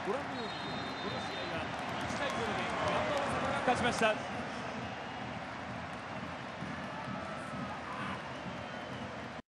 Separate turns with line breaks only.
ご覧のようにこの試合は1対0でガンバ大阪が勝ちました。